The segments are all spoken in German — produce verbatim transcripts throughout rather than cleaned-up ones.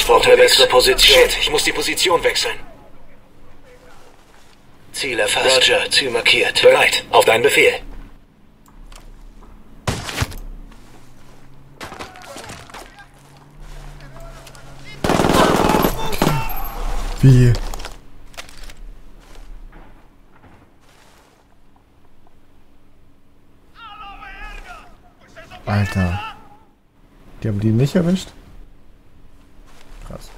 braucht eine bessere Position. Shit, ich muss die Position wechseln. Ziel erfasst. Roger, Ziel markiert. Bereit, auf deinen Befehl. Wie? Alter. Die haben die nicht erwischt? Krass.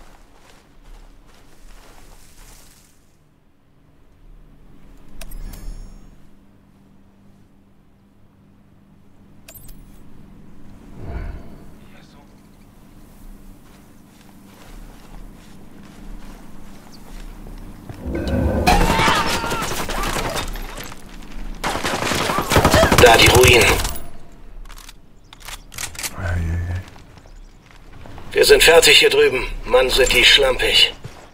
Da die Ruinen. Wir sind fertig hier drüben. Mann, sind die schlampig.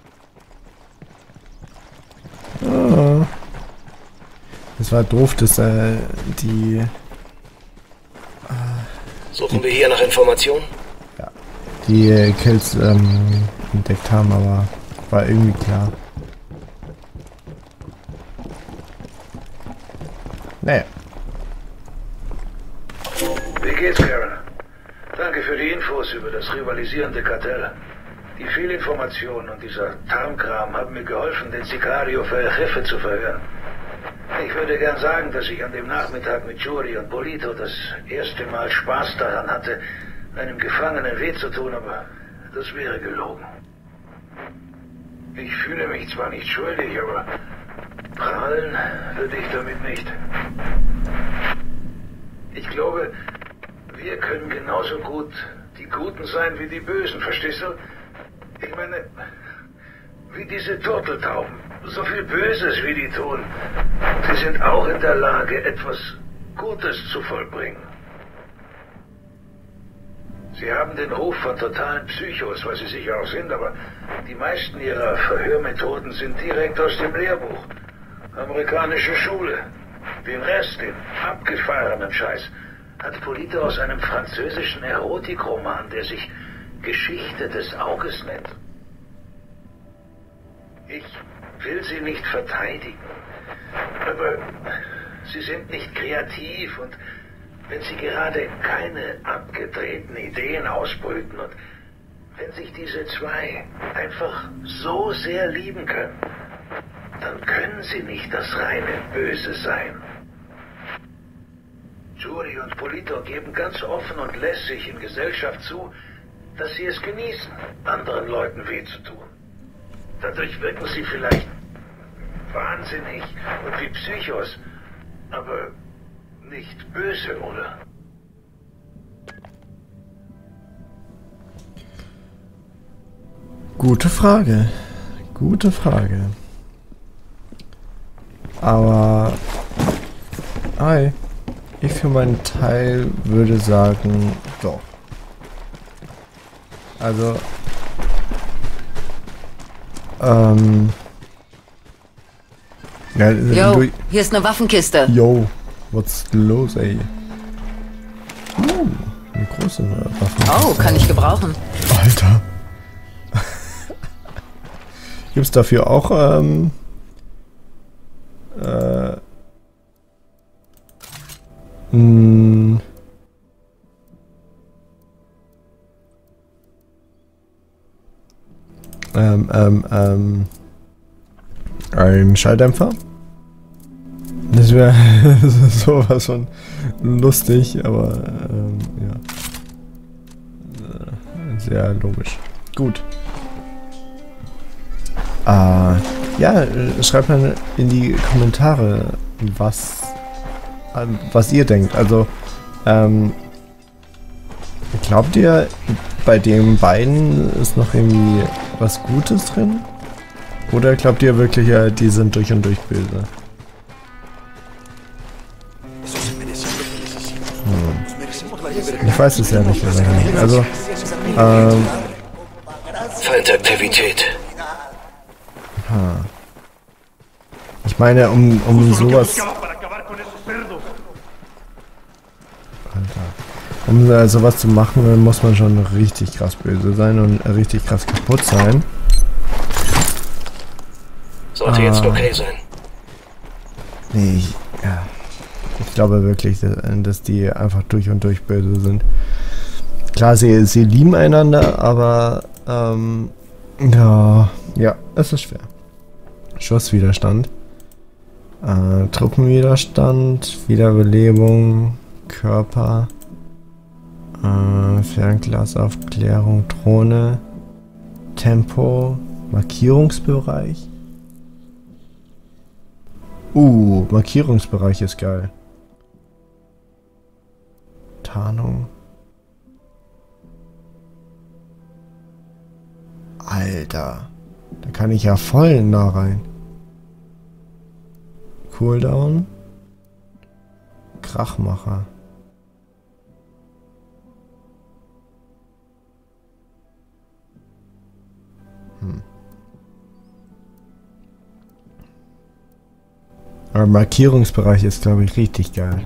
Oh. Das war doof, dass äh, die... Suchen wir hier nach Informationen? Ja. Die äh, Kills ähm, entdeckt haben, aber war irgendwie klar. Naja. Wie geht's, Karen? Danke für die Infos über das rivalisierende Kartell. Die Fehlinformationen und dieser Tarnkram haben mir geholfen, den Sicario für El Jefe zu verhören. Ich würde gern sagen, dass ich an dem Nachmittag mit Jury und Polito das erste Mal Spaß daran hatte, einem Gefangenen weh zu tun, aber das wäre gelogen. Ich fühle mich zwar nicht schuldig, aber prahlen würde ich damit nicht. Ich glaube, wir können genauso gut die Guten sein wie die Bösen, verstehst du? Ich meine, wie diese Turteltauben. So viel Böses, wie die tun. Sie sind auch in der Lage, etwas Gutes zu vollbringen. Sie haben den Ruf von totalen Psychos, was sie sicher auch sind, aber die meisten ihrer Verhörmethoden sind direkt aus dem Lehrbuch. Amerikanische Schule. Den Rest, den abgefahrenen Scheiß, hat Polito aus einem französischen Erotikroman, der sich Geschichte des Auges nennt. Ich will sie nicht verteidigen, aber sie sind nicht kreativ und wenn sie gerade keine abgedrehten Ideen ausbrüten und wenn sich diese zwei einfach so sehr lieben können, dann können sie nicht das reine Böse sein. Jury und Polito geben ganz offen und lässig in Gesellschaft zu, dass sie es genießen, anderen Leuten weh zu tun. Dadurch wirken sie vielleicht wahnsinnig und wie Psychos, aber nicht böse, oder? Gute Frage. Gute Frage. Aber... Hi. Ich für meinen Teil würde sagen, doch. Also... Ähm... Ja, Yo, hier ist eine Waffenkiste. Yo, what's los, ey? Uh, eine große Waffenkiste. Oh, kann ich gebrauchen. Alter. Gibt's dafür auch, ähm... Äh... Mh, ähm, ähm, ähm... Ein Schalldämpfer? Das wäre sowas von lustig, aber ähm, ja. Sehr logisch. Gut. Äh, ja, schreibt mal in die Kommentare, was, was ihr denkt. Also, ähm, glaubt ihr, bei den beiden ist noch irgendwie was Gutes drin? Oder glaubt ihr wirklich, ja, die sind durch und durch böse? Hm. Ich weiß es ja nicht. Also, ähm... Feindaktivität. Ha. Ich meine, um, um sowas... Alter. Um äh, sowas zu machen, muss man schon richtig krass böse sein und richtig krass kaputt sein. Sollte ah. jetzt okay sein. Nee, ich, ja. ich glaube wirklich, dass, dass die einfach durch und durch böse sind. Klar, sie, sie lieben einander, aber ähm, ja, ja, es ist schwer. Schusswiderstand, äh, Truppenwiderstand, Wiederbelebung, Körper, äh, Fernglasaufklärung, Drohne, Tempo, Markierungsbereich. Uh, Markierungsbereich ist geil. Tarnung. Alter. Da kann ich ja voll nah rein. Cooldown. Krachmacher. Hm. Aber Markierungsbereich ist, glaube ich, richtig geil.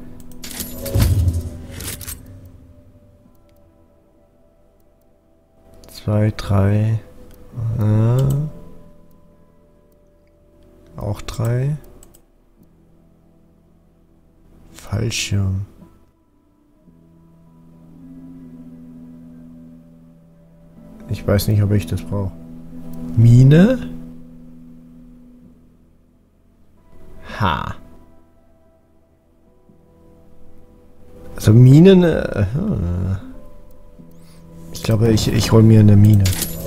Zwei, drei. Äh, auch drei. Fallschirm. Ich weiß nicht, ob ich das brauche. Mine? Ha. Also Minen... Äh, ich glaube, ich, ich hole mir eine Mine.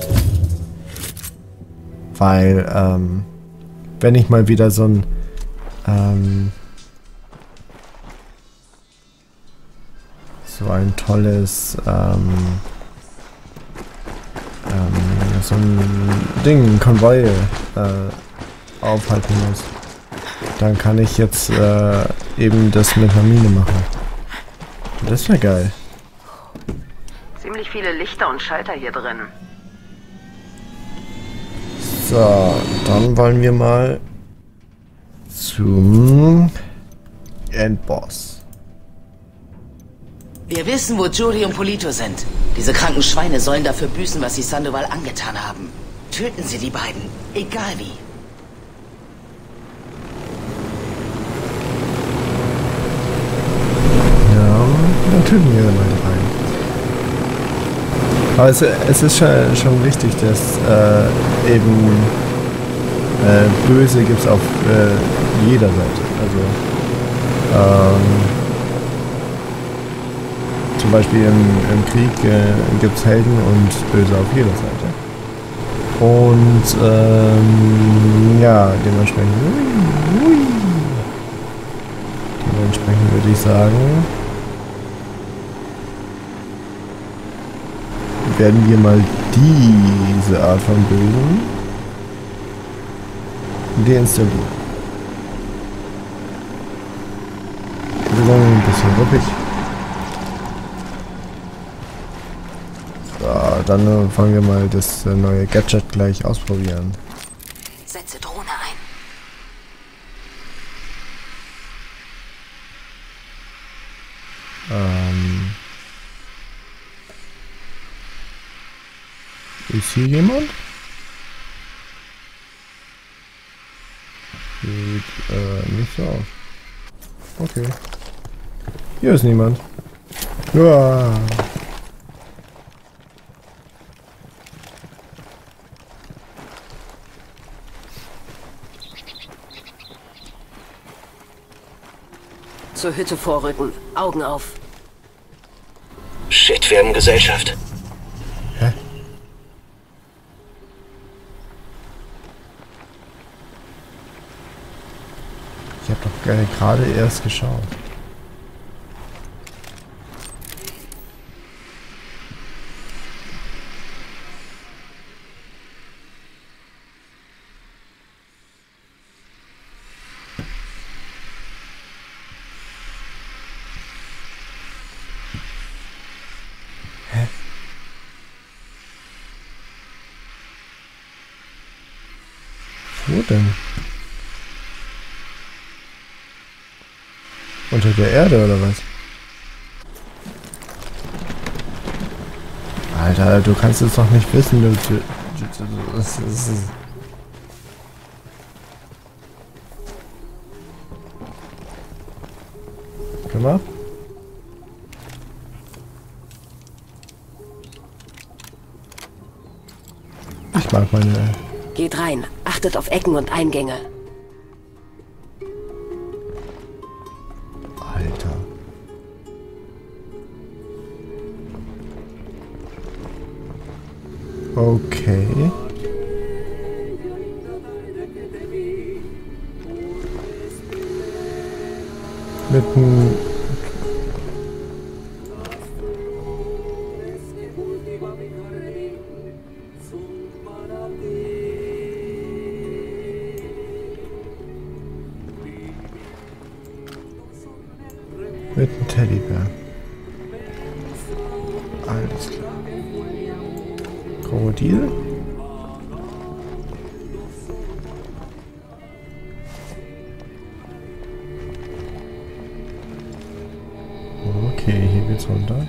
Weil, ähm, wenn ich mal wieder so ein, ähm, so ein tolles, ähm, ähm, so ein Ding, ein Konvoi, äh, aufhalten muss, dann kann ich jetzt, äh, eben das mit einer Mine machen. Und das wäre geil. Ziemlich viele Lichter und Schalter hier drin. So, dann wollen wir mal zum Endboss. Wir wissen, wo Judy und Polito sind. Diese kranken Schweine sollen dafür büßen, was sie Sandoval angetan haben. Töten Sie die beiden, egal wie. Ja, dann töten wir mal die beiden. Aber es, es ist schon, schon wichtig, dass äh, eben äh, Böse gibt es auf äh, jeder Seite. Also ähm, zum Beispiel im, im Krieg äh, gibt es Helden und Böse auf jeder Seite. Und ähm, ja, dementsprechend, ui, ui. dementsprechend würde ich sagen, werden wir mal diese Art von Bösen deinstallieren. Wir sind ein bisschen ruppig. So, dann äh, wollen wir mal das äh, neue Gadget gleich ausprobieren. Setze Drohne ein. Ähm... Ist hier jemand? Sieht äh, nicht so aus. Okay. Hier ist niemand. Ja. Zur Hütte vorrücken. Augen auf. Shit, wir haben Gesellschaft. Hä? Ich habe doch äh, gerade erst geschaut. Hä? Wo denn? Unter der Erde oder was? Alter, du kannst es doch nicht wissen, du... du, du, du das ist... Guck mal. Ich mag meine... Geht rein. Achtet auf Ecken und Eingänge. Alter. Okay. Mit einem... Mit einem Teddybär. Alles klar. Krokodil? Okay, hier geht's runter.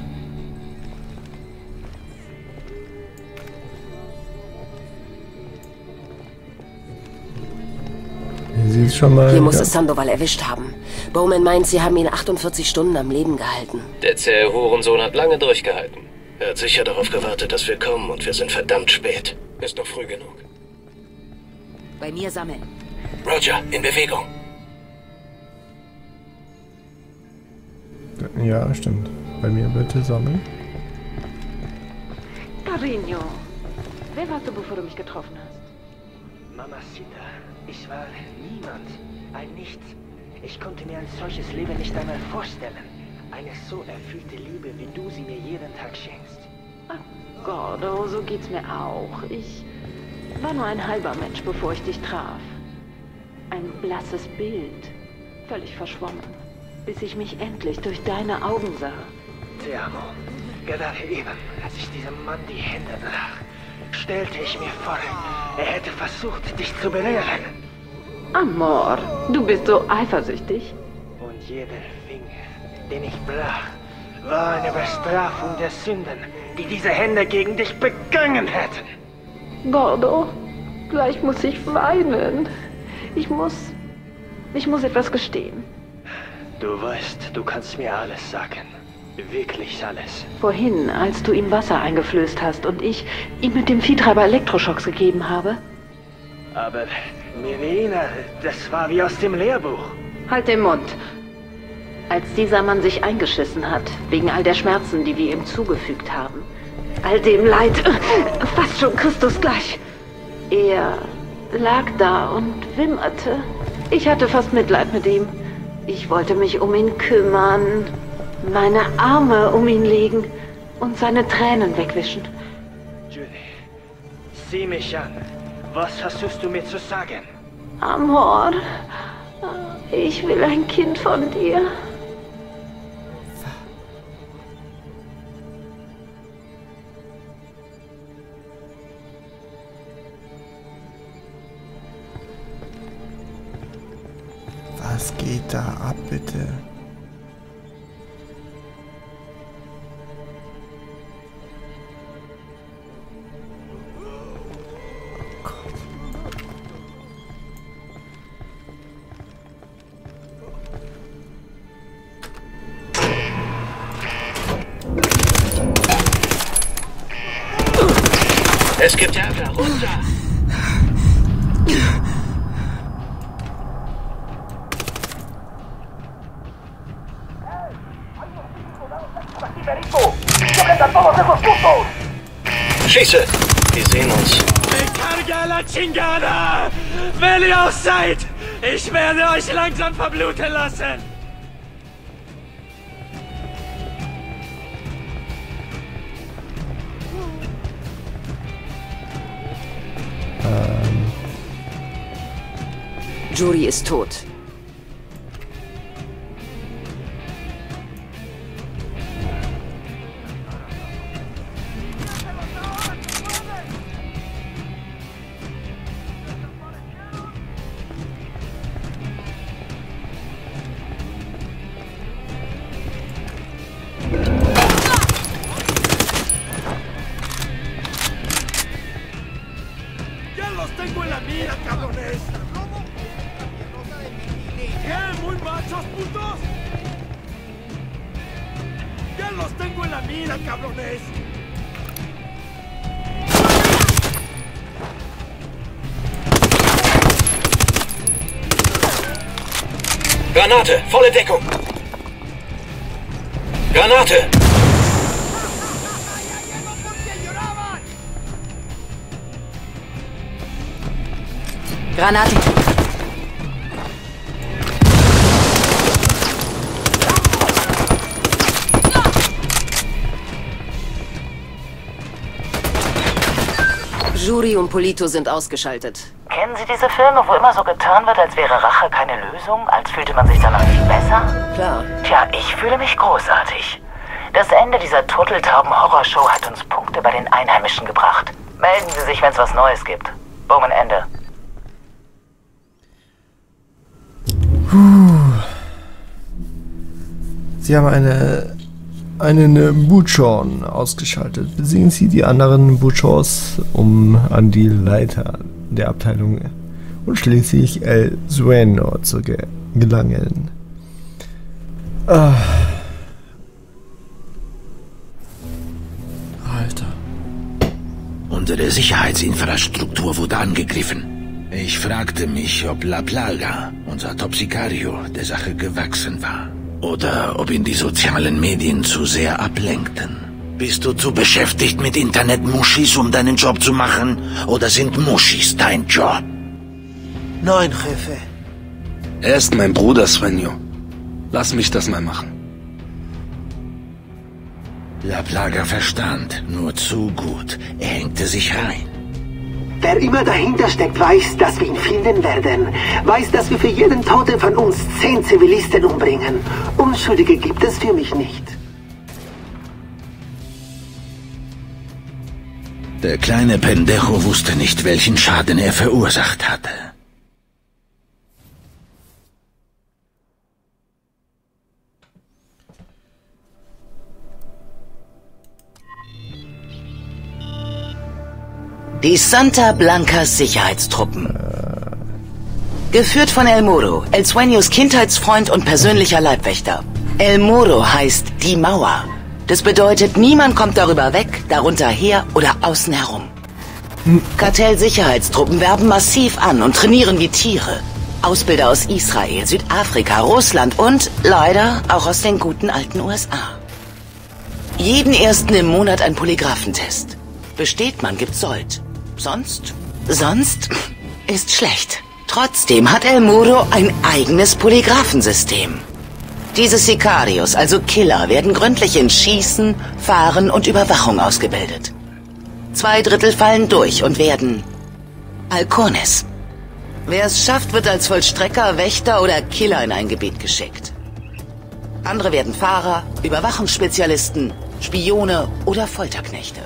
Sie ist schon mal... Hier muss es Sandoval erwischt haben. Bowman meint, sie haben ihn achtundvierzig Stunden am Leben gehalten. Der zähe Hurensohn hat lange durchgehalten. Er hat sicher darauf gewartet, dass wir kommen und wir sind verdammt spät. Ist noch früh genug. Bei mir sammeln. Roger, in Bewegung. Ja, stimmt. Bei mir bitte sammeln. Carino, wer warst du, bevor du mich getroffen hast? Mamacita, ich war niemand, ein Nichts. Ich konnte mir ein solches Leben nicht einmal vorstellen. Eine so erfüllte Liebe, wie du sie mir jeden Tag schenkst. Ach, Gordo, so geht's mir auch. Ich war nur ein halber Mensch, bevor ich dich traf. Ein blasses Bild, völlig verschwommen, bis ich mich endlich durch deine Augen sah. Te amo. Gerade eben, als ich diesem Mann die Hände brach, stellte ich mir vor, er hätte versucht, dich zu berühren. Amor, du bist so eifersüchtig. Und jeder Finger, den ich brach, war eine Bestrafung der Sünden, die diese Hände gegen dich begangen hätten. Gordo, gleich muss ich weinen. Ich muss... Ich muss etwas gestehen. Du weißt, du kannst mir alles sagen. Wirklich alles. Vorhin, als du ihm Wasser eingeflößt hast und ich ihm mit dem Viehtreiber Elektroschocks gegeben habe. Aber, Mirina, das war wie aus dem Lehrbuch. Halt den Mund. Als dieser Mann sich eingeschissen hat, wegen all der Schmerzen, die wir ihm zugefügt haben, all dem Leid, fast schon Christus gleich. Er lag da und wimmerte. Ich hatte fast Mitleid mit ihm. Ich wollte mich um ihn kümmern, meine Arme um ihn legen und seine Tränen wegwischen. Judy, sieh mich an. Was hast du mir zu sagen? Amor, ich will ein Kind von dir. Was geht da ab, bitte? Oh Gott. Es gibt Ärger, runter! Schieße! Die sehen uns. Carga la chingada! Wer ihr auch seid! Ich werde euch langsam verbluten lassen! Ähm. Jury ist tot. esos putos? ¡Ya los tengo en la mira, cabrones! Granate! Volle Deckung! Granate! Granate! Juri und Polito sind ausgeschaltet. Kennen Sie diese Filme, wo immer so getan wird, als wäre Rache keine Lösung? Als fühlte man sich danach nicht besser? Klar. Tja, ich fühle mich großartig. Das Ende dieser Turteltauben-Horrorshow hat uns Punkte bei den Einheimischen gebracht. Melden Sie sich, wenn es was Neues gibt. Bowman, Ende. Sie haben eine einen Buchon ausgeschaltet. Besiegen Sie die anderen Buchons, um an die Leiter der Abteilung und schließlich El Sueno zu ge gelangen. Ah. Alter. Unsere Sicherheitsinfrastruktur wurde angegriffen. Ich fragte mich, ob La Plaga, unser Top-Sicario, der Sache gewachsen war. Oder ob ihn die sozialen Medien zu sehr ablenkten. Bist du zu beschäftigt mit Internet-Muschis, um deinen Job zu machen? Oder sind Muschis dein Job? Nein, Jefe. Er ist mein Bruder, Svenjo. Lass mich das mal machen. La Plaga verstand, nur zu gut. Er hängte sich rein. Wer immer dahinter steckt, weiß, dass wir ihn finden werden. Weiß, dass wir für jeden Toten von uns zehn Zivilisten umbringen. Unschuldige gibt es für mich nicht. Der kleine Pendejo wusste nicht, welchen Schaden er verursacht hatte. Die Santa Blancas Sicherheitstruppen. Geführt von El Moro, El Sueños Kindheitsfreund und persönlicher Leibwächter. El Moro heißt die Mauer. Das bedeutet, niemand kommt darüber weg, darunter her oder außen herum. Kartell-Sicherheitstruppen werben massiv an und trainieren wie Tiere. Ausbilder aus Israel, Südafrika, Russland und, leider, auch aus den guten alten U S A. Jeden ersten im Monat ein Polygraphentest. Besteht man, gibt's Sold. Sonst? Sonst ist schlecht. Trotzdem hat El Moro ein eigenes Polygraphensystem. Diese Sicarios, also Killer, werden gründlich in Schießen, Fahren und Überwachung ausgebildet. Zwei Drittel fallen durch und werden Halcones. Wer es schafft, wird als Vollstrecker, Wächter oder Killer in ein Gebiet geschickt. Andere werden Fahrer, Überwachungsspezialisten, Spione oder Folterknechte.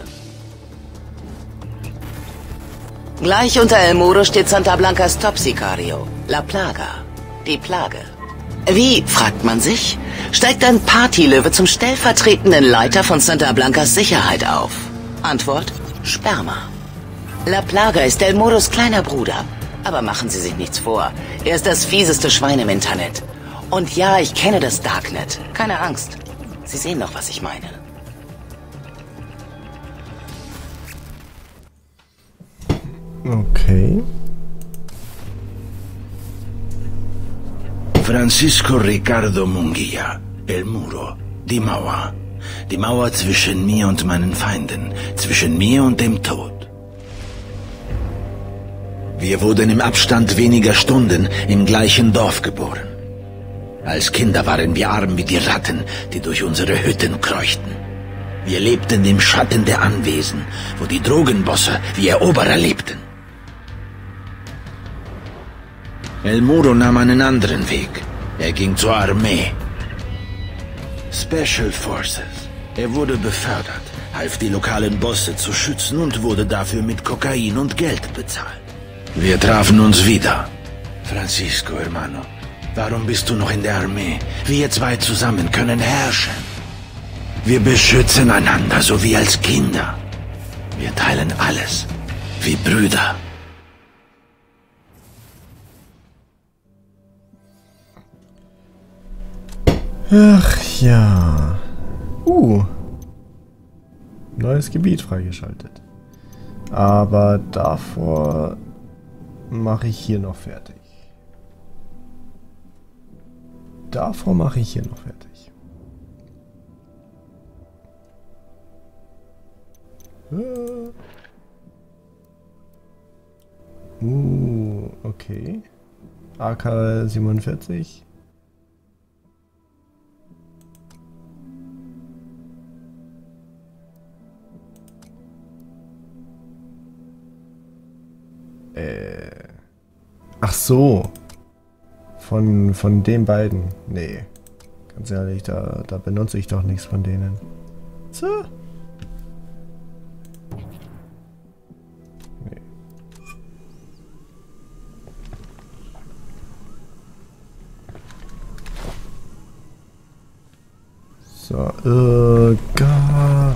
Gleich unter El Moro steht Santa Blancas Top-Sicario, La Plaga, die Plage. Wie, fragt man sich, steigt ein Partylöwe zum stellvertretenden Leiter von Santa Blancas Sicherheit auf? Antwort, Sperma. La Plaga ist El Moros kleiner Bruder. Aber machen Sie sich nichts vor, er ist das fieseste Schwein im Internet. Und ja, ich kenne das Darknet. Keine Angst. Sie sehen doch, was ich meine. Okay. Francisco Ricardo Munguia, El Muro, die Mauer. Die Mauer zwischen mir und meinen Feinden, zwischen mir und dem Tod. Wir wurden im Abstand weniger Stunden im gleichen Dorf geboren. Als Kinder waren wir arm wie die Ratten, die durch unsere Hütten kreuchten. Wir lebten im Schatten der Anwesen, wo die Drogenbosse wie Eroberer lebten. El Muro nahm einen anderen Weg. Er ging zur Armee. Special Forces. Er wurde befördert, half die lokalen Bosse zu schützen und wurde dafür mit Kokain und Geld bezahlt. Wir trafen uns wieder. Francisco, hermano, warum bist du noch in der Armee? Wir zwei zusammen können herrschen. Wir beschützen einander, so wie als Kinder. Wir teilen alles, wie Brüder. Ach ja. Uh. Neues Gebiet freigeschaltet. Aber davor mache ich hier noch fertig. Davor mache ich hier noch fertig. Uh, okay. A K siebenundvierzig. Äh. Ach so. Von, von den beiden. Nee. Ganz ehrlich, da, da benutze ich doch nichts von denen. So. Nee. So, oh Gott.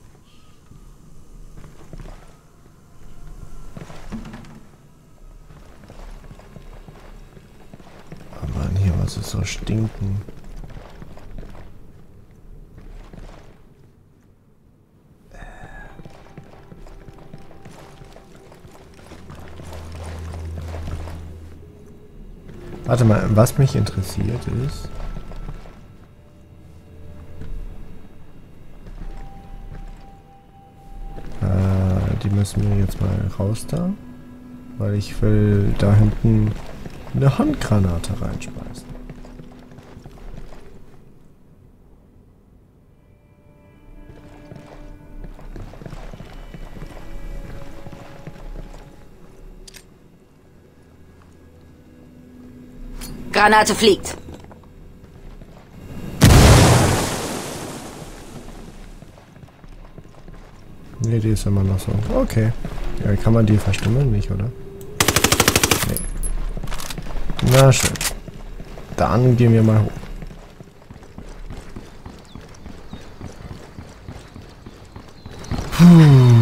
Das ist so stinken. Warte mal, was mich interessiert ist... Äh, die müssen wir jetzt mal raus da. Weil ich will da hinten eine Handgranate reinschmeißen. Granate fliegt. Ne, die ist immer noch so. Okay. Ja, kann man die verstimmen? Nicht, oder? Nee. Na schön. Dann gehen wir mal hoch. Puh.